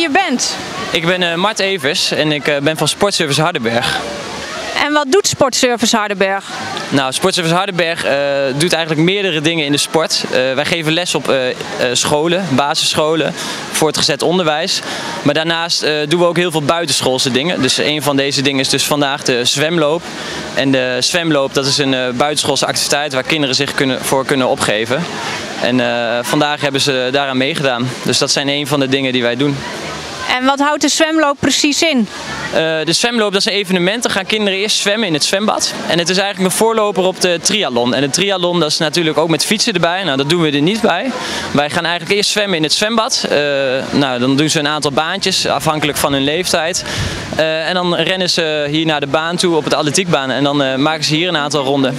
je bent. Ik ben Mart Evers en ik ben van Sportservice Hardenberg. En wat doet Sportservice Hardenberg? Nou, Sportservice Hardenberg doet eigenlijk meerdere dingen in de sport. Wij geven les op scholen, basisscholen, voortgezet onderwijs. Maar daarnaast doen we ook heel veel buitenschoolse dingen. Dus een van deze dingen is dus vandaag de zwemloop. En de zwemloop, dat is een buitenschoolse activiteit waar kinderen zich voor kunnen opgeven. En vandaag hebben ze daaraan meegedaan. Dus dat zijn een van de dingen die wij doen. En wat houdt de zwemloop precies in? De zwemloop, dat is een evenement. Dan gaan kinderen eerst zwemmen in het zwembad. En het is eigenlijk een voorloper op de triathlon. En de triathlon, dat is natuurlijk ook met fietsen erbij. Nou, dat doen we er niet bij. Wij gaan eigenlijk eerst zwemmen in het zwembad. Nou, dan doen ze een aantal baantjes, afhankelijk van hun leeftijd. En dan rennen ze hier naar de baan toe, op het atletiekbaan. En dan maken ze hier een aantal ronden.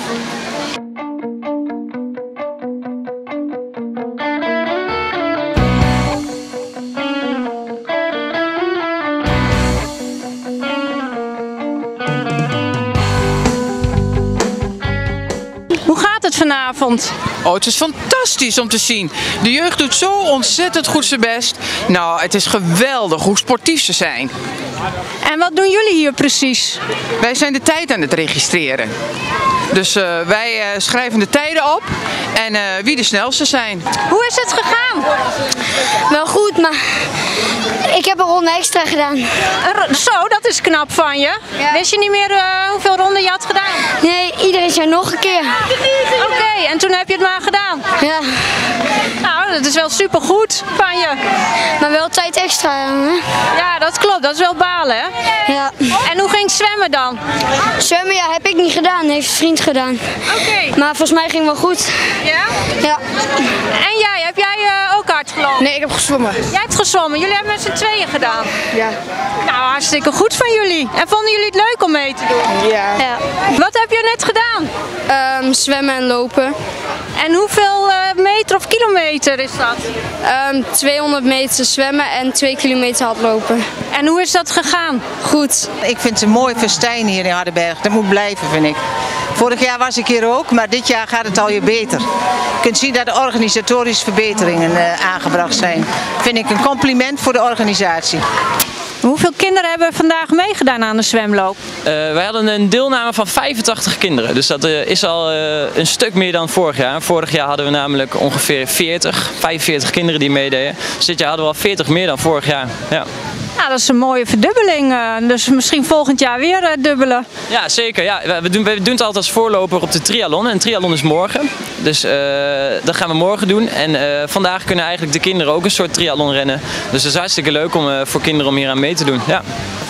Hoe gaat het vanavond? Oh, het is fantastisch om te zien. De jeugd doet zo ontzettend goed zijn best. Nou, het is geweldig hoe sportief ze zijn. En wat doen jullie hier precies? Wij zijn de tijd aan het registreren. Dus wij schrijven de tijden op en wie de snelste zijn. Hoe is het gegaan? Wel goed, maar ik heb een ronde extra gedaan. Zo, dat is knap van je. Ja. Wist je niet meer hoeveel ronden je had gedaan? Nee, iedereen zei nog een keer. Oké, en toen heb je het maar gedaan. Ja, Nou, dat is wel supergoed van je. maar wel tijd extra. Hè? Ja, dat klopt. Dat is wel balen, hè? Ja. En hoe ging het zwemmen dan? Zwemmen, ja, heb ik niet gedaan. Heeft een vriend gedaan. Oké. Maar volgens mij ging het wel goed. Ja? Ja. En jij, heb jij ook hard gelopen? Nee, ik heb gezwommen. Jij hebt gezwommen. Jullie hebben met z'n tweeën gedaan. Ja. Nou, hartstikke goed van jullie. En vonden jullie het leuk om mee te doen? Ja. Wat heb je net gedaan? Zwemmen en lopen. En hoeveel meter of kilometer is dat? 200 meter zwemmen en 2 kilometer hardlopen. En hoe is dat gegaan? Goed. Ik vind het een mooi festijn hier in Hardenberg. Dat moet blijven, vind ik. Vorig jaar was ik hier ook, maar dit jaar gaat het alweer beter. Je kunt zien dat er organisatorische verbeteringen aangebracht zijn. Vind ik een compliment voor de organisatie. Hoeveel kinderen hebben vandaag meegedaan aan de zwemloop? Wij hadden een deelname van 85 kinderen. Dus dat is al een stuk meer dan vorig jaar. Vorig jaar hadden we namelijk ongeveer 45 kinderen die meededen. Dus dit jaar hadden we al 40 meer dan vorig jaar. Ja. Nou, dat is een mooie verdubbeling. Dus misschien volgend jaar weer dubbelen. Ja, zeker. Ja, we doen het altijd als voorloper op de triathlon. En triathlon is morgen. Dus dat gaan we morgen doen. En vandaag kunnen eigenlijk de kinderen ook een soort triathlon rennen. Dus het is hartstikke leuk voor kinderen om hier aan mee te doen. Ja.